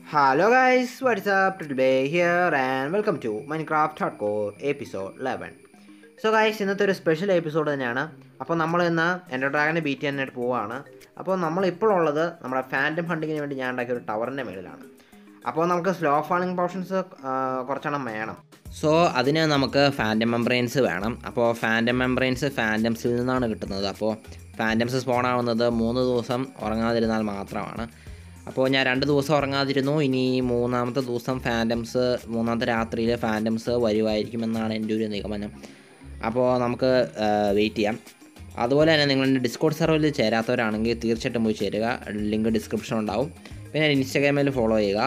Hello guys, what's up? Today here and welcome to Minecraft Hardcore episode 11. So guys, ഇന്നത്തെ ഒരു special episode തന്നെയാണ്. അപ്പോൾ നമ്മൾ ഇന്ന് എൻ്റെ ഡ്രാഗനെ ബീറ്റ് ചെയ്യാനായിട്ട് പോവുകയാണ്. അപ്പോൾ നമ്മളിപ്പോൾ ഉള്ളത് നമ്മുടെ ഫാൻറ്റം ഹണ്ടിങ്ങിന് വേണ്ടി ഞാൻ ഉണ്ടാക്കിയ ഒരു ടവറിൻ്റെ മേളിലാണ്. അപ്പോൾ നമുക്ക് സ്ലോ ഫാളിംഗ് പോർഷൻസ് കുറച്ചെണ്ണം വേണം. സോ അതിന് നമുക്ക് ഫാൻറ്റം മെംബ്രെയിൻസ് വേണം. അപ്പോൾ ഫാൻറ്റം മെംബ്രെയിൻസ് ഫാൻറ്റംസിൽ നിന്നാണ് കിട്ടുന്നത്. അപ്പോൾ ഫാൻറ്റംസ് സ്പോൺ ആവുന്നത് 3 ദിവസം ഉറങ്ങാതിരുന്നാൽ മാത്രമാണ്. അപ്പോൾ ഞാൻ 2 ദിവസം ഉറങ്ങാതിരുന്നു. ഇനി മൂന്നാമത്തെ ദിവസം മൂന്നാമത്തെ രാത്രിയിൽ ഫാൻറ്റംസ് വരുമായിരിക്കുമെന്നാണ് എൻ്റെ ഒരു നിഗമനം. അപ്പോൾ നമുക്ക് വെയിറ്റ് ചെയ്യാം. അതുപോലെ തന്നെ നിങ്ങളുടെ ഡിസ്കോഡ് സെർവറിൽ ചേരാത്തവരാണെങ്കിൽ തീർച്ചയായിട്ടും പോയി ചേരുക. ലിങ്ക് ഡിസ്ക്രിപ്ഷൻ ഉണ്ടാവും. പിന്നെ ഇൻസ്റ്റാഗ്രാമിൽ ഫോളോ ചെയ്യുക.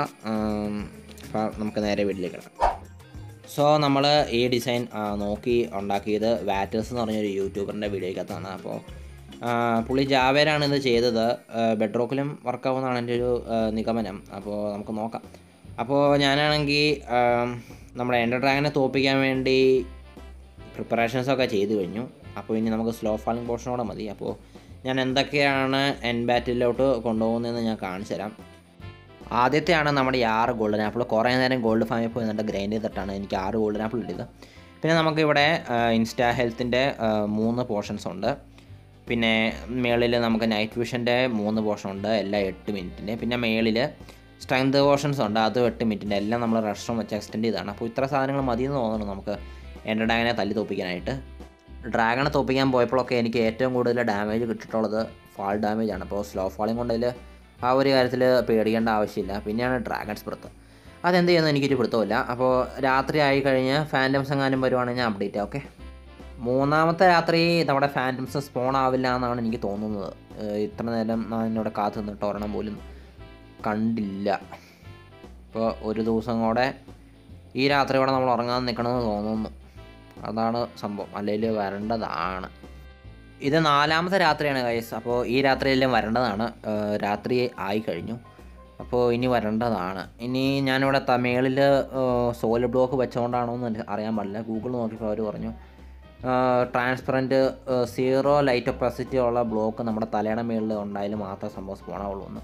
അപ്പോൾ നമുക്ക് നേരെ വീട്ടിലേക്ക് കിടക്കാം. സോ നമ്മൾ ഈ ഡിസൈൻ നോക്കി ഉണ്ടാക്കിയത് വാറ്റേഴ്സ് എന്ന് പറഞ്ഞൊരു യൂട്യൂബറിൻ്റെ വീഡിയോയ്ക്കകത്താണ്. അപ്പോൾ പുള്ളി ജാവേരാണ് ഇത് ചെയ്തത്. ബെഡ്റോക്കിലും വർക്കാവുന്നതാണ് എൻ്റെ ഒരു നിഗമനം. അപ്പോൾ നമുക്ക് നോക്കാം. അപ്പോൾ ഞാനാണെങ്കിൽ നമ്മുടെ എൻഡർ ഡ്രാഗനെ തോൽപ്പിക്കാൻ വേണ്ടി പ്രിപ്പറേഷൻസൊക്കെ ചെയ്ത് കഴിഞ്ഞു. അപ്പോൾ ഇനി നമുക്ക് സ്ലോ ഫാളിംഗ് പോർഷനോടെ മതി. അപ്പോൾ ഞാൻ എന്തൊക്കെയാണ് എൻ ബാറ്റിലോട്ട് കൊണ്ടുപോകുന്നതെന്ന് ഞാൻ കാണിച്ചു തരാം. ആദ്യത്തെയാണ് നമ്മുടെ ഈ 6 ഗോൾഡൻ ആപ്പിൾ. കുറേ നേരം ഗോൾഡ് ഫാമിൽ പോയി എന്നിട്ട് ഗ്രൈൻഡ് ചെയ്തിട്ടാണ് എനിക്ക് 6 ഗോൾഡൻ ആപ്പിൾ കിട്ടിയത്. പിന്നെ നമുക്കിവിടെ ഇൻസ്റ്റാ ഹെൽത്തിൻ്റെ 3 പോർഷൻസ് ഉണ്ട്. പിന്നെ മേളിൽ നമുക്ക് നൈറ്റ് വിഷൻ്റെ 3 പോർഷൻ ഉണ്ട്, എല്ലാം 8 മിനിറ്റിൻ്റെ. പിന്നെ മേളിൽ സ്ട്രെങ്ത് പോർഷൻസ് ഉണ്ട്, അത് 8 മിനിറ്റിൻ്റെ. എല്ലാം നമ്മൾ റെസ്റ്റോം വെച്ച് എക്സ്റ്റെൻഡ് ചെയ്താണ്. അപ്പോൾ ഇത്ര സാധനങ്ങൾ മതിയെന്ന് തോന്നുന്നു നമുക്ക് എൻ്റെ ഡ്രാഗനെ തല്ലി തോൽപ്പിക്കാനായിട്ട്. ഡ്രാഗനെ തോൽപ്പിക്കാൻ പോയപ്പോഴൊക്കെ എനിക്ക് ഏറ്റവും കൂടുതൽ ഡാമേജ് കിട്ടിയിട്ടുള്ളത് ഫാൾ ഡാമേജാണ്. അപ്പോൾ സ്ലോ ഫാളിംഗ് കൊണ്ടതിൽ ആ ഒരു കാര്യത്തിൽ പേടിക്കേണ്ട ആവശ്യമില്ല. പിന്നെയാണ് ഡ്രാഗൺസ് ബ്രത്ത്. അതെന്ത് ചെയ്യുന്നത് എനിക്കൊരു പിടുത്തമില്ല. അപ്പോൾ രാത്രി ആയി കഴിഞ്ഞ് ഫാൻറ്റംസ് എങ്ങാനും വരുവാണെങ്കിൽ ഞാൻ അപ്ഡേറ്റ് ചെയ്യാം. ഓക്കെ, മൂന്നാമത്തെ രാത്രി നമ്മുടെ ഫാൻറ്റംസ് സ്പോൺ ആവില്ല എന്നാണ് എനിക്ക് തോന്നുന്നത്. ഇത്ര നേരം ഞാൻ എന്നോട് കാത്തു നിന്നിട്ട് ഒരെണ്ണം പോലും കണ്ടില്ല. ഇപ്പോൾ ഒരു ദിവസം കൂടെ ഈ രാത്രി കൂടെ നമ്മൾ ഉറങ്ങാൻ നിൽക്കണമെന്ന് തോന്നുന്നു. അതാണ് സംഭവം, അല്ലെങ്കിൽ വരേണ്ടതാണ്. ഇത് 4ാമത്തെ രാത്രിയാണ് ഗൈസ്. അപ്പോൾ ഈ രാത്രിയെല്ലാം വരേണ്ടതാണ്. രാത്രി ആയി കഴിഞ്ഞു. അപ്പോൾ ഇനി വരേണ്ടതാണ്. ഇനി ഞാനിവിടെ മേളിൽ സോളിഡ് ബ്ലോക്ക് വെച്ചുകൊണ്ടാണോ എന്ന് അറിയാൻ പാടില്ല. ഗൂഗിൾ നോക്കിയപ്പോൾ അവർ പറഞ്ഞു ട്രാൻസ്പെറൻറ്റ് 0 ലൈറ്റ് ഒപ്പാസിറ്റി ഉള്ള ബ്ലോക്ക് നമ്മുടെ തലയുടെ മേളിൽ ഉണ്ടായാലും മാത്രമേ സംഭവം സ്പോണാവുള്ളൂ എന്ന്.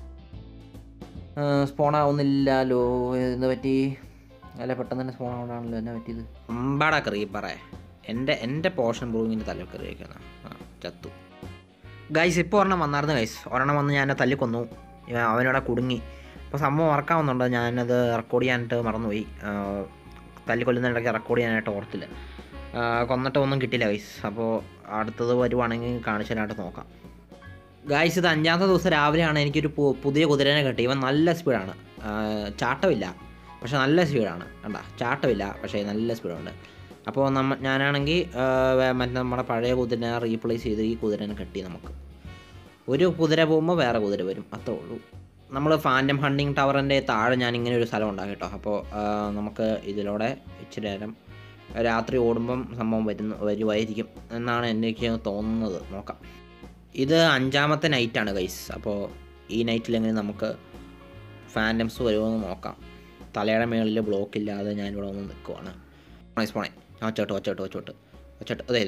സ്പോണാവുന്നില്ലല്ലോ, എന്ത് പറ്റി? അല്ല, പെട്ടെന്ന് തന്നെ സ്പോൺ ആവണാണല്ലോ, എന്നെ പറ്റിയത്? അമ്പാടാ ക്രീപ്പറേ, എൻ്റെ പോർഷൻ ബ്രൂവിങ്ങിൻ്റെ തല കയറി വയ്ക്കുന്ന ചത്തു. ഗൈസ് ഇപ്പോൾ ഒരെണ്ണം വന്നായിരുന്നു ഗൈസ്. ഒരെണ്ണം വന്ന് ഞാൻ എന്നെ തല്ലിക്കൊന്നു. അവനോടെ കുടുങ്ങി. അപ്പോൾ സംഭവം വർക്കാവുന്നുണ്ട്. ഞാനത് റെക്കോർഡ് ചെയ്യാനായിട്ട് മറന്നുപോയി. തല്ലിക്കൊല്ലുന്നതിനിടയ്ക്ക് റെക്കോർഡ് ചെയ്യാനായിട്ട് ഓർത്തില്ല. കൊന്നിട്ട് ഒന്നും കിട്ടില്ല ഗൈസ്. അപ്പോൾ അടുത്തത് വരുവാണെങ്കിൽ കാണിച്ചു തരാനായിട്ട് നോക്കാം. ഗൈസ്, ഇത് 5ാമത്തെ ദിവസം രാവിലെയാണ് എനിക്കൊരു പുതിയ കുതിരനെ കിട്ടി. ഇവൻ നല്ല സ്പീഡാണ്. ചാട്ടമില്ല, പക്ഷേ നല്ല സ്പീഡാണ്. കണ്ട, ചാട്ടമില്ല പക്ഷേ നല്ല സ്പീഡുണ്ട്. അപ്പോൾ ഞാനാണെങ്കിൽ മറ്റേ നമ്മുടെ പഴയ കുതിരനെ റീപ്ലേസ് ചെയ്ത് ഈ കുതിരനെ കെട്ടി. നമുക്ക് ഒരു കുതിര പോകുമ്പോൾ വേറെ കുതിര വരും, അത്രേ ഉള്ളൂ. നമ്മൾ ഫാൻറ്റം ഹണ്ടിങ് ടവറിൻ്റെ താഴെ ഞാനിങ്ങനെ ഒരു സ്ഥലം ഉണ്ടാക്കി കേട്ടോ. അപ്പോൾ നമുക്ക് ഇതിലൂടെ ഇച്ചിരി നേരം രാത്രി ഓടുമ്പം സംഭവം വരുമായിരിക്കും എന്നാണ് എനിക്ക് തോന്നുന്നത്. നോക്കാം. ഇത് 5ാമത്തെ നൈറ്റാണ് ഗൈസ്. അപ്പോൾ ഈ നൈറ്റിലെങ്ങനെ നമുക്ക് ഫാൻറ്റംസ് വരുമോയെന്ന് നോക്കാം. തലയുടെ മേളിൽ ബ്ലോക്ക് ഇല്ലാതെ ഞാനിവിടെ വന്ന് നിൽക്കുവാണ്. പോണേ ഒച്ചോട്ട് അതെ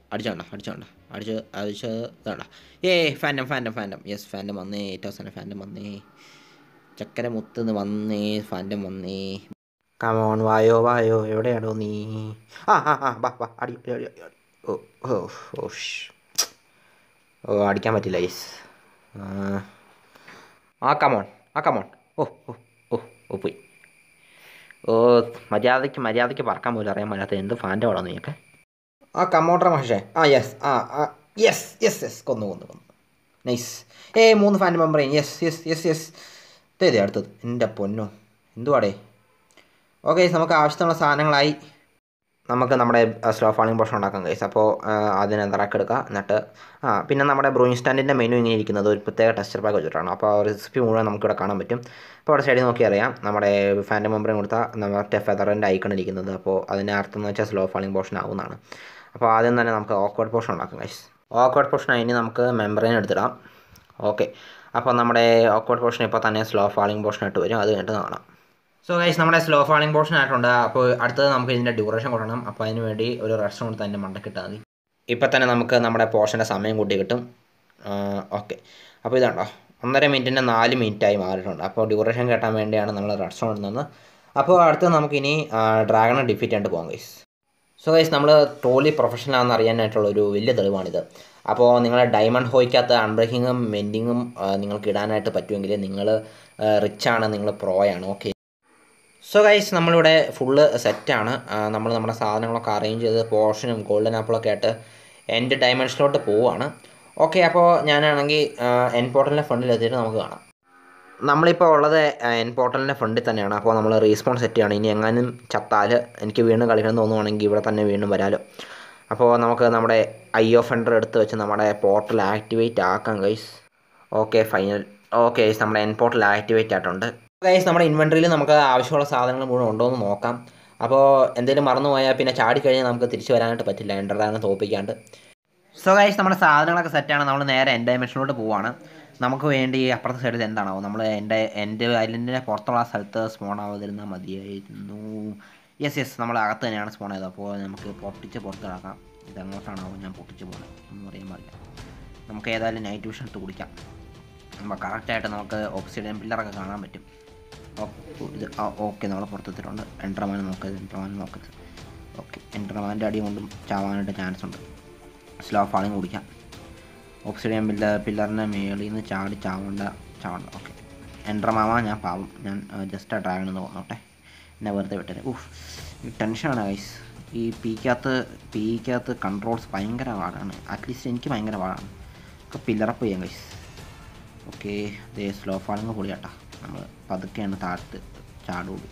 അടിച്ച് ഇതാണ്ട. ഫാൻറ്റം യെസ്, ഫാൻറ്റം വന്നേ. ഏറ്റവും അവസാനം ഫാൻറ്റം വന്നേ. ചക്കര മുത്തുന്ന് വന്നേ, ഫാൻറ്റം വന്നേ. കമോൺ, വായോ എവിടെയാണോ നീ? വാ അടി. അടിക്കാൻ പറ്റില്ല യെസ്. കമോൺ. പോയി. മര്യാദയ്ക്ക് പറക്കാൻ പോലും അറിയാൻ പറ്റാത്ത എന്ത് ഫാൻ്റെ വേണോ നീയൊക്കെ? കമോട്ടർ മഹേഷേ. യെസ് കൊന്നു. നൈസ്. 3 phantom membrane. യെസ്. ഇതേ അടുത്തത്. എൻ്റെ പൊന്നോ, എന്തുവാടേ? ഓക്കെ, നമുക്ക് ആവശ്യത്തിനുള്ള സാധനങ്ങളായി. നമുക്ക് നമ്മുടെ സ്ലോ ഫാളിംഗ് പോർഷൻ ഉണ്ടാക്കാം ഗൈസ്. അപ്പോൾ അതിനെ നിറക്കെടുക്കുക. എന്നിട്ട് പിന്നെ നമ്മുടെ ബ്രൂയിങ് സ്റ്റാൻഡിൻ്റെ മെനു ഇങ്ങനെ ഇരിക്കുന്നത് ഒരു പ്രത്യേക ടെക്സ്ചർ പാക്ക് വെച്ചിട്ടാണ്. അപ്പോൾ ആ റെസിപ്പി മുഴുവൻ നമുക്കിവിടെ കാണാൻ പറ്റും. അപ്പോൾ അവിടെ സൈഡിൽ നോക്കി അറിയാം നമ്മുടെ ഫാൻറ്റം മെമ്പറിന് കൊടുത്താൽ നമ്മുടെ ഫെദറിൻ്റെ ഐക്കൺ ഇരിക്കുന്നത്. അപ്പോൾ അതിൻ്റെ അർത്ഥം എന്ന് വെച്ചാൽ സ്ലോ ഫാളിംഗ് പോർഷൻ ആവുന്നതാണ്. അപ്പോൾ ആദ്യം തന്നെ നമുക്ക് ഓക്വേർഡ് പോർഷൻ ഉണ്ടാക്കാം ഗൈസ്. ഓക്വേർഡ് പോർഷൻ അതിന് നമുക്ക് മെമ്പറിനെ എടുത്തിടാം. ഓക്കെ, അപ്പോൾ നമ്മുടെ ഓക്വേർഡ് പോർഷൻ ഇപ്പോൾ തന്നെ സ്ലോ ഫാളിംഗ് പോർഷൻ ആയിട്ട് വരും. അത് കഴിഞ്ഞിട്ട് കാണാം. സോ ഗൈസ്, നമ്മുടെ സ്ലോ ഫാളിംഗ് പോർഷൻ ആയിട്ടുണ്ട്. അപ്പോൾ അടുത്തത് നമുക്ക് ഇതിൻ്റെ ഡ്യൂറേഷൻ കൊടുക്കണം. അപ്പോൾ അതിന് വേണ്ടി ഒരു റെസ്റ്റ് കൊടുത്ത് അതിൻ്റെ മണ്ടക്കിട്ടാൽ മതി. ഇപ്പം തന്നെ നമുക്ക് നമ്മുടെ പോർഷൻ്റെ സമയം കൂട്ടി കിട്ടും. ഓക്കെ, അപ്പോൾ ഇതാണ്ടോ 1.5 മിനിറ്റിൻ്റെ 4 മിനിറ്റായി മാറിയിട്ടുണ്ട്. അപ്പോൾ ഡ്യൂറേഷൻ കേട്ടാൻ വേണ്ടിയാണ് നമ്മൾ റെഡ് സ്റ്റോൺ ഇടുന്നത്. അപ്പോൾ അടുത്ത് നമുക്കിനി ഡ്രാഗണെ ഡിഫീറ്റ് ചെയ്തിട്ട് പോകാം ഗൈസ്. സോ ഗൈസ്, നമ്മൾ ട്രോളി പ്രൊഫഷണൽ ആണെന്ന് അറിയാനായിട്ടുള്ളൊരു വലിയ തെളിവാണിത്. അപ്പോൾ നിങ്ങളെ ഡയമണ്ട് ഹോയ്ക്കകത്ത് അൺബ്രേക്കിങ്ങും മെൻഡിങ്ങും നിങ്ങൾക്ക് ഇടാനായിട്ട് പറ്റുമെങ്കിൽ നിങ്ങൾ റിച്ചാണ്, നിങ്ങൾ പ്രോയാണ്. ഓക്കെ, സോ ഗൈസ്, നമ്മളിവിടെ ഫുള്ള് സെറ്റാണ്. നമ്മൾ നമ്മുടെ സാധനങ്ങളൊക്കെ അറേഞ്ച് ചെയ്ത് പോർഷനും ഗോൾഡൻ ആപ്പിളൊക്കെ ആയിട്ട് എൻ്റെ ഡയമെൻഷനിലോട്ട് പോവുകയാണ്. ഓക്കെ, അപ്പോൾ ഞാനാണെങ്കിൽ എൻ പോർട്ടലിൻ്റെ ഫ്രണ്ടിൽ എത്തിയിട്ട് നമുക്ക് കാണാം. നമ്മളിപ്പോൾ ഉള്ളത് എൻ പോർട്ടലിൻ്റെ ഫ്രണ്ടിൽ തന്നെയാണ്. അപ്പോൾ നമ്മൾ റീസ്പോൺ സെറ്റ് ചെയ്യണം. ഇനി എങ്ങാനും ചത്താൽ എനിക്ക് വീണ്ടും കളിക്കണം തോന്നുവാണെങ്കിൽ ഇവിടെ തന്നെ വീണ്ടും വരാമല്ലോ. അപ്പോൾ നമുക്ക് നമ്മുടെ ഐ ഓഫ് എൻഡർ എടുത്ത് വെച്ച് നമ്മുടെ പോർട്ടൽ ആക്ടിവേറ്റ് ആക്കാം guys. Okay, final. Okay guys, നമ്മുടെ എൻ പോർട്ടൽ ആക്ടിവേറ്റ് ആയിട്ടുണ്ട്. ഗൈസ്, നമ്മുടെ ഇൻവെൻട്രിയിൽ നമുക്ക് ആവശ്യമുള്ള സാധനങ്ങൾ മുഴുവൻ ഉണ്ടോ എന്ന് നോക്കാം. അപ്പോൾ എന്തെങ്കിലും മറന്നു പോയാൽ പിന്നെ ചാടിക്കഴിഞ്ഞാൽ നമുക്ക് തിരിച്ചു വരാനായിട്ട് പറ്റില്ല, എൻഡറാണ് തോപ്പിക്കാണ്ട്. സോ ഗൈസ്, നമ്മുടെ സാധനങ്ങളൊക്കെ സെറ്റാണ്. നമ്മൾ നേരെ എൻ്റെ ഡയമെൻഷനിലോട്ട് പോവുകയാണ്. നമുക്ക് വേണ്ടി അപ്പുറത്തെ സൈഡിൽ എന്താണാവും, നമ്മൾ എൻ്റെ ഐലൻഡിൻ്റെ പുറത്തുള്ള സ്ഥലത്ത് സ്പോൺ ആവാതിരുന്നാൽ മതിയായിരുന്നു. യെസ്, നമ്മൾ അകത്ത് തന്നെയാണ് സ്പോൺ ചെയ്തത്. അപ്പോൾ നമുക്ക് പൊട്ടിച്ച് പുറത്തിറക്കാം. ഇതെങ്ങോട്ടാണാവും ഞാൻ പൊട്ടിച്ച് പോകുന്നത് ഒന്നും അറിയാൻ പാടില്ല. നമുക്ക് ഏതായാലും നൈറ്റ് വിഷൻ എടുത്ത് കുടിക്കാം. നമ്മൾ കറക്റ്റായിട്ട് നമുക്ക് ഓക്സിഡൻ പില്ലറൊക്കെ കാണാൻ പറ്റും. ഇത് ഓക്കെ, നമ്മൾ പുറത്തെത്തിയിട്ടുണ്ട്. എൻഡർമാൻ നോക്കരുത്. ഓക്കെ, എൻഡർമാൻ്റെ അടി കൊണ്ടും ചാവാനായിട്ട് ചാൻസ് ഉണ്ട്. സ്ലോ ഫാളിങ് കുടിക്കാം. ഓക്സിഡിയൻ പില്ലറിൻ്റെ മേളിൽ നിന്ന് ചാവണ്ട. ഓക്കെ, എൻഡർമാമ, ഞാൻ പാവം, ഞാൻ ജസ്റ്റ് ആ ഡ്രാഗൺ എന്ന് തോന്നോട്ടെ, എന്നെ വെറുതെ വിട്ടത്. ഈ ടെൻഷനാണ് ഗൈസ്. ഈ പീക്കകത്ത് കൺട്രോൾസ് ഭയങ്കര പാടാണ്. അറ്റ്ലീസ്റ്റ് എനിക്ക് ഭയങ്കര പാടാണ്. ഒക്കെ പില്ലറപ്പ് ചെയ്യാം ഗൈസ്. ഓക്കെ, ദേ സ്ലോ ഫാളിങ് പൊളിയാട്ടാ. നമ്മൾ പതുക്കെയാണ് താഴത്ത് ചാടുള്ളൂ.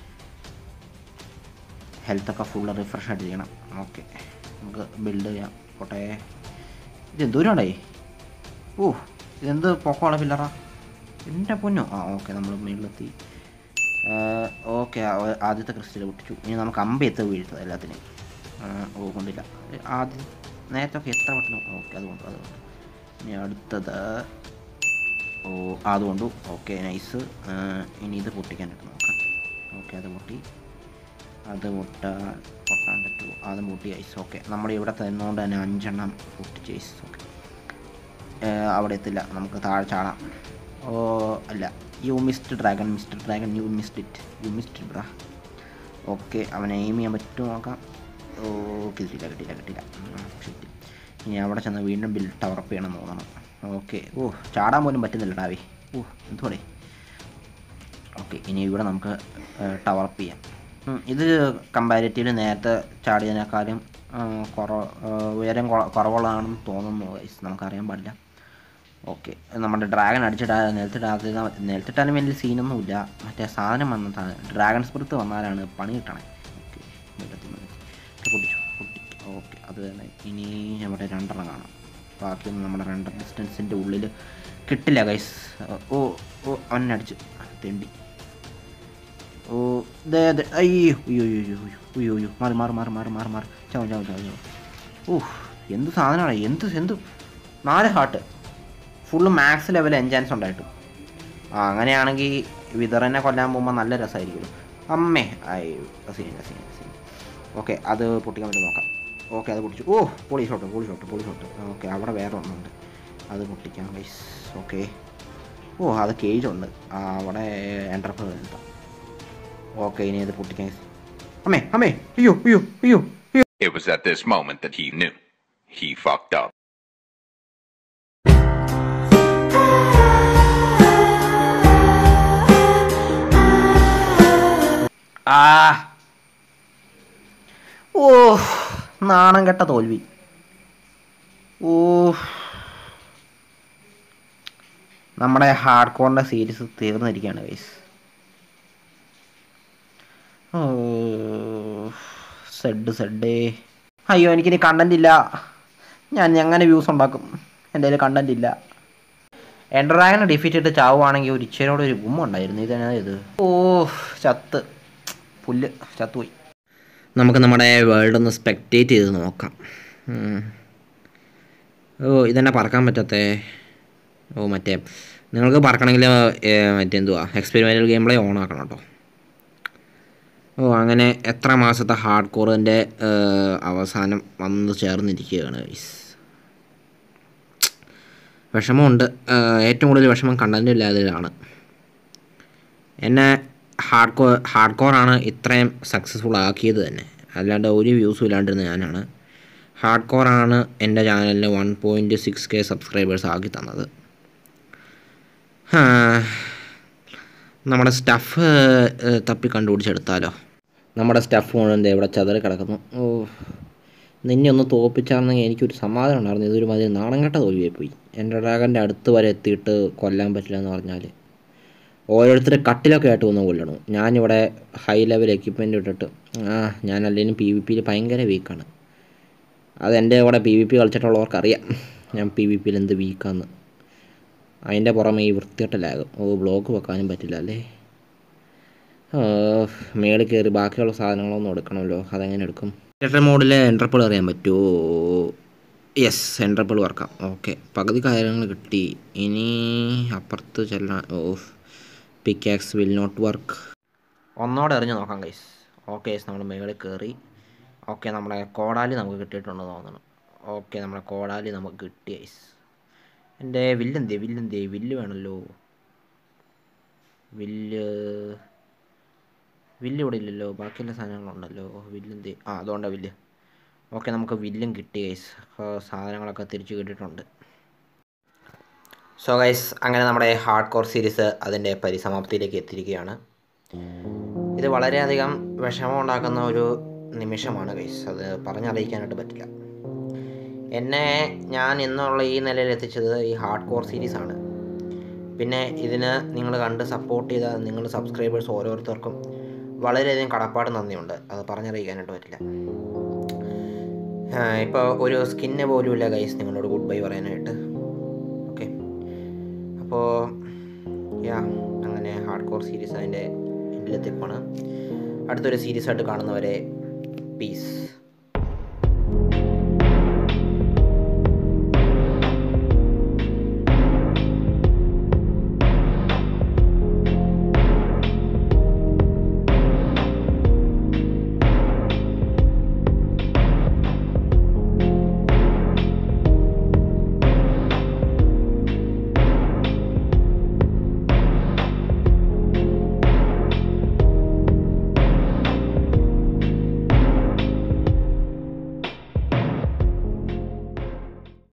ഹെൽത്തൊക്കെ ഫുള്ള് റിഫ്രഷ് ആയിട്ടിരിക്കണം. ഓക്കെ, നമുക്ക് ബിൽഡ് ചെയ്യാം. കോട്ടെ, ഇതെന്തോരാണേ? ഇതെന്ത് പൊക്കമുള്ള പില്ലറാ എൻ്റെ പൊന്നോ. ഓക്കെ, നമ്മൾ മുകളിലെത്തി. ഓക്കെ, ആദ്യത്തെ ക്രിസ്റ്റൽ പൊട്ടിച്ചു. ഇനി നമുക്ക് അമ്പെത്ത് വീഴ്ത്തത് എല്ലാത്തിനെയും. കൊണ്ടില്ല. നേരത്തെ എത്ര പെട്ടെന്ന്. ഓക്കെ, അതുകൊണ്ട് ഇനി അടുത്തത്. അതുകൊണ്ടു. Okay, nice. ഇനി ഇത് പൊട്ടിക്കാനായിട്ട് നോക്കാം. ഓക്കെ, അത് പൊട്ടാൻ പറ്റുമോ? അതും പൊട്ടി ഐസ്. ഓക്കെ, നമ്മുടെ ഇവിടെ തന്നുകൊണ്ട് തന്നെ 5 എണ്ണം പൊട്ടിച്ച് ഐസ്. ഓക്കെ, അവിടെ എത്തില്ല, നമുക്ക് താഴെ ചാടാം. അല്ല, you missed dragon, you missed it bro. Okay, അവനെ എയിം ചെയ്യാൻ പറ്റുമോ നോക്കാം. കിട്ടില്ല. ശരി, ഇനി അവിടെ ചെന്ന് വീണ്ടും ബിൽഡ് ടവറപ്പ് ചെയ്യണം തോന്നണം. ഓക്കെ, ചാടാൻ പോലും പറ്റുന്നില്ല ഡാവേ. എന്തുകൂടെ. ഓക്കെ, ഇനി ഇവിടെ നമുക്ക് ടവറപ്പ് ചെയ്യാം. ഇത് കമ്പാരിറ്റീവ്ലി നേരത്തെ ചാടിയതിനേക്കാളും ഉയരം കുറവുള്ളതാണെന്ന് തോന്നുന്നു ഗൈസ്, നമുക്കറിയാൻ പാടില്ല. ഓക്കെ, നമ്മുടെ ഡ്രാഗൺ നിലത്തിട്ടാലും വലിയ സീനൊന്നുമില്ല. മറ്റേ സാധനം വന്നതാണ്, ഡ്രാഗൺ സ്പിരിറ്റ് വന്നാലാണ് പണി കിട്ടണേ. ഓക്കെ, പൊട്ടി. ഓക്കെ, അത് തന്നെ. ഇനി നമ്മുടെ 2 എണ്ണം കാണാം. ബാക്കിയൊന്നും നമ്മുടെ 2 ഡിസ്റ്റൻസിൻ്റെ ഉള്ളിൽ കിട്ടില്ല ഗൈസ്. അവനടിച്ച് തെണ്ടി. അയ്യോ മാറി ചാവും. എന്ത് സാധനമാണ്, എന്ത് 4 heart full max level enchants ഉണ്ടായിട്ടു. അങ്ങനെയാണെങ്കിൽ വിതറനെ കൊല്ലാൻ പോകുമ്പോൾ നല്ല രസമായിരിക്കുമല്ലോ. അമ്മേ, അയ്യോ, സീൻ. ഓക്കെ, അത് പൊട്ടിക്കാൻ വേണ്ടി നോക്കാം. ഓക്കെ, അത് പൊട്ടിച്ചു. പൊളി ഷോട്ട്. ഓക്കെ, അവിടെ വേറെ ഒന്നുണ്ട്, അത് പൊട്ടിക്കാം ഗൈസ്. ഓക്കെ, അത് കേജുണ്ട് അവിടെ, എൻ്റർപ്രൈസ് വരുത്താം. ഓക്കെ, ഇനി ഇത് പൊട്ടിക്കാൻ. അമ്മേ, അയ്യോ. It was at this moment that he knew he fucked up. നാണം കെട്ട തോൽവി. നമ്മുടെ ഹാർഡ് കോറിൻ്റെ സീരീസ് തീർന്നിരിക്കുകയാണ് ഗൈസ്. സെഡ്. അയ്യോ, എനിക്കിനി കണ്ടന്റ് ഇല്ല. ഞാൻ എങ്ങനെ വ്യൂസ് ഉണ്ടാക്കും? എൻ്റെ കയ്യിൽ കണ്ടന്റ് ഇല്ല. എൻഡറാഗനെ ഡിഫീറ്റ് ചെയ്തിട്ട് ചാവുകയാണെങ്കിൽ ഒരു ഇച്ചേനോട് ഒരു ഗുമ്മ ഉണ്ടായിരുന്നു. ഇത് ചത്തുപോയി. നമുക്ക് നമ്മുടെ വേൾഡ് ഒന്ന് സ്പെക്റ്റേറ്റ് ചെയ്ത് നോക്കാം. ഇതെന്നെ പറക്കാൻ പറ്റത്തേ. മറ്റേ നിങ്ങൾക്ക് പറക്കണമെങ്കിൽ മറ്റെന്തുവാ എക്സ്പെരിമെൻ്റൽ ഗെയിം പ്ലേ ഓൺ ആക്കണം കേട്ടോ. അങ്ങനെ എത്ര മാസത്തെ ഹാർഡ് കോറിൻ്റെ അവസാനം വന്ന് ചേർന്നിരിക്കുകയാണ് ഗൈസ്. വിഷമമുണ്ട്. ഏറ്റവും കൂടുതൽ വിഷമം കണ്ടൻ്റ് ഇല്ലാത്തതിലാണ്. എന്നെ ഹാർഡ് കോറാണ് ഇത്രയും സക്സസ്ഫുൾ ആക്കിയത് തന്നെ, അല്ലാണ്ട് ഒരു വ്യൂസും ഇല്ലാണ്ടിരുന്ന ഞാനാണ്. ഹാർഡ് കോറാണ് എൻ്റെ ചാനലിന് 1.6K സബ്സ്ക്രൈബേഴ്സ് ആക്കി തന്നത്. നമ്മുടെ സ്റ്റഫ് തപ്പി കണ്ടുപിടിച്ചെടുത്താലോ. നമ്മുടെ സ്റ്റഫ് മുഴുവൻ ഇവിടെ ചതറി കിടക്കുന്നു. നിന്നെ ഒന്ന് തോൽപ്പിച്ചാർന്നെങ്കിൽ എനിക്കൊരു സമാധാനം ഉണ്ടായിരുന്നു. ഇതൊരു മതി നാണംകെട്ട തോൽവിയായി പോയി. എൻ്റെ ഡ്രാഗൻ്റെ അടുത്ത് വരെ എത്തിയിട്ട് കൊല്ലാൻ പറ്റില്ല എന്ന് പറഞ്ഞാൽ ഓരോരുത്തർ കട്ടിലൊക്കെ ആയിട്ട് വന്ന് കൊല്ലണം. ഞാനിവിടെ ഹൈ ലെവൽ എക്യുപ്മെൻ്റ് ഇട്ടിട്ട് ഞാൻ അല്ലെങ്കിലും PvPയിൽ ഭയങ്കര വീക്കാണ്. അതെൻ്റെ കൂടെ PvP കളിച്ചിട്ടുള്ളവർക്കറിയാം ഞാൻ PvPയിൽ എന്ത് വീക്കാന്ന്. അതിൻ്റെ പുറമെ ഈ വൃത്തികെട്ട ലാഗ്. ബ്ലോക്ക് വെക്കാനും പറ്റില്ല അല്ലേ. മേളിൽ കയറി ബാക്കിയുള്ള സാധനങ്ങളൊന്നും എടുക്കണമല്ലോ. അതെങ്ങനെ എടുക്കും? തിയേറ്റർ മോഡിൽ എൻട്രപ്പിൾ അറിയാൻ പറ്റുമോ? യെസ്, എൻട്രപ്പിൾ വർക്കാം. ഓക്കെ, പകുതി കാര്യങ്ങൾ കിട്ടി. ഇനി അപ്പുറത്ത് ചെല്ലാൻ. Pickaxe will not work. ഒന്നോടെ എറിഞ്ഞ് നോക്കാം ഗൈസ്. ഓക്കെ, നമ്മൾ മേളിൽ കയറി. ഓക്കെ, നമ്മുടെ കോടാലി നമുക്ക് കിട്ടിയിട്ടുണ്ടെന്ന് തോന്നുന്നു. ഓക്കെ, നമ്മുടെ കോടാലി നമുക്ക് കിട്ടി ഗൈസ്. എൻ്റെ വില്ലെന്തേ വില്ല് വേണമല്ലോ. വില്ല് ഇവിടെ ഇല്ലല്ലോ. ബാക്കിയുള്ള സാധനങ്ങളുണ്ടല്ലോ. വില്ലെന്തേ? അതുകൊണ്ടാണ് വില്ല്. ഓക്കെ, നമുക്ക് വില്ലും കിട്ടി ഗൈസ്. സാധനങ്ങളൊക്കെ തിരിച്ചു കിട്ടിയിട്ടുണ്ട്. സോ ഗൈസ്, അങ്ങനെ നമ്മുടെ ഹാർഡ് കോർ സീരീസ് അതിൻ്റെ പരിസമാപ്തിയിലേക്ക് എത്തിയിരിക്കുകയാണ്. ഇത് വളരെയധികം വിഷമം ഉണ്ടാക്കുന്ന ഒരു നിമിഷമാണ് ഗൈസ്. അത് പറഞ്ഞറിയിക്കാനായിട്ട് പറ്റില്ല. ഞാൻ ഇന്നുള്ള ഈ നിലയിൽ എത്തിച്ചത് ഈ ഹാർഡ് കോർ സീരീസാണ്. പിന്നെ ഇതിന് നിങ്ങൾ കണ്ട് സപ്പോർട്ട് ചെയ്ത നിങ്ങളുടെ സബ്സ്ക്രൈബേഴ്സ് ഓരോരുത്തർക്കും വളരെയധികം കടപ്പാട് നന്ദിയുണ്ട്. അത് പറഞ്ഞറിയിക്കാനായിട്ട് പറ്റില്ല. ഇപ്പോൾ ഒരു സ്കിന്ന് പോലും ഇല്ല ഗൈസ് നിങ്ങളോട് ഗുഡ് ബൈ പറയാനായിട്ട്. ഓക്കെ, അപ്പോൾ അങ്ങനെ ഹാർഡ് കോർ സീരീസ് അതിൻ്റെ എൻഡിലെത്തിപ്പാണ്. അടുത്തൊരു സീരീസായിട്ട് കാണുന്നവരെ പീസ്.